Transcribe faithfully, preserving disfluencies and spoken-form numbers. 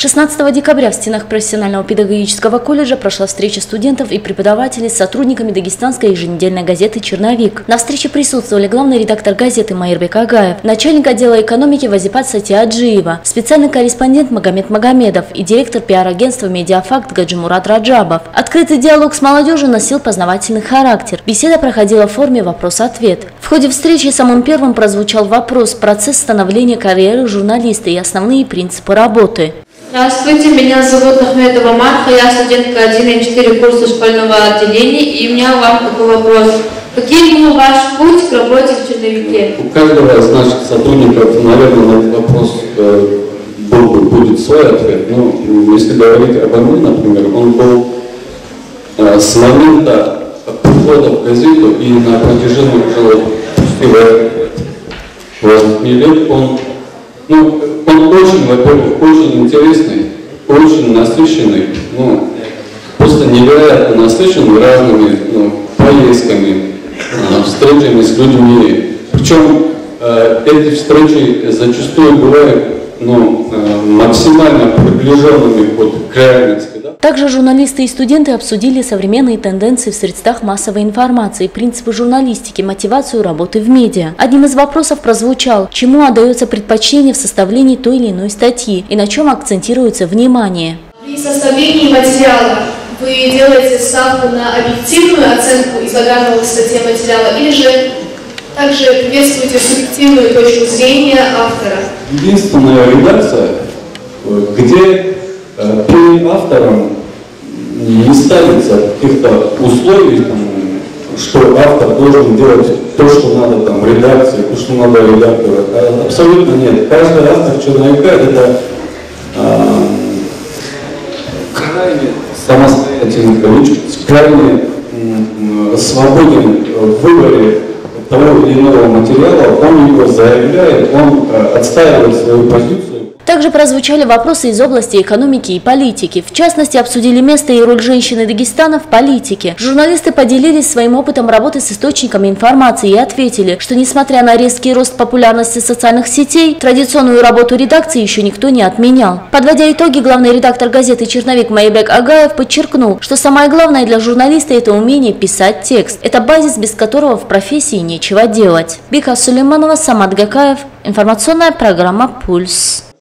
шестнадцатого декабря в стенах профессионального педагогического колледжа прошла встреча студентов и преподавателей с сотрудниками дагестанской еженедельной газеты «Черновик». На встрече присутствовали главный редактор газеты Майырбек Агаев, начальник отдела экономики Вазипат Сатиаджиева, специальный корреспондент Магомед Магомедов и директор пиар-агентства «Медиафакт» Гаджимурат Раджабов. Открытый диалог с молодежью носил познавательный характер. Беседа проходила в форме вопрос-ответ. В ходе встречи самым первым прозвучал вопрос «Процесс становления карьеры журналиста и основные принципы работы». Здравствуйте, меня зовут Ахмедова Марха, я студентка один и четыре курса школьного отделения, и у меня вам такой вопрос. Каким был ваш путь к работе в черновике? У каждого из наших сотрудников, наверное, на этот вопрос э, был, будет свой ответ. Но если говорить обо мне, например, он был э, с момента прихода в газету и на протяжении уже восьми лет он, ну, он очень, во-первых, очень интересный, очень насыщенный, ну, просто невероятно насыщенный разными ну, поездками, э, встречами с людьми. Причем э, эти встречи зачастую бывают ну, э, максимально приближенными вот, к реальности. Да? Также журналисты и студенты обсудили современные тенденции в средствах массовой информации, принципы журналистики, мотивацию работы в медиа. Одним из вопросов прозвучал, чему отдается предпочтение в составлении той или иной статьи и на чем акцентируется внимание. При составлении материала вы делаете ставку на объективную оценку излагаемого в статье материала или же также приветствуете субъективную точку зрения автора? Единственная редакция, где э, перед автором не ставится каких-то условий, там, что автор должен делать то, что надо там, редакции, то, что надо редактору. А абсолютно нет. Каждый автор черновика – это э, крайне самостоятельный личность, крайне э, свободен в выборе того или иного материала, он его заявляет, он э, отстаивает свою позицию. Также прозвучали вопросы из области экономики и политики. В частности, обсудили место и роль женщины Дагестана в политике. Журналисты поделились своим опытом работы с источниками информации и ответили, что несмотря на резкий рост популярности социальных сетей, традиционную работу редакции еще никто не отменял. Подводя итоги, главный редактор газеты «Черновик» Майырбек Агаев подчеркнул, что самое главное для журналиста – это умение писать текст. Это базис, без которого в профессии нечего делать. Бика Сулейманова, Самат Гакаев. Информационная программа «Пульс».